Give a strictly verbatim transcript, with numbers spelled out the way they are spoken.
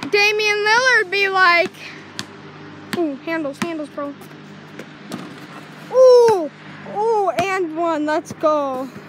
Damian Lillard be like? Ooh, handles, handles, bro. Ooh, ooh, and one. Let's go.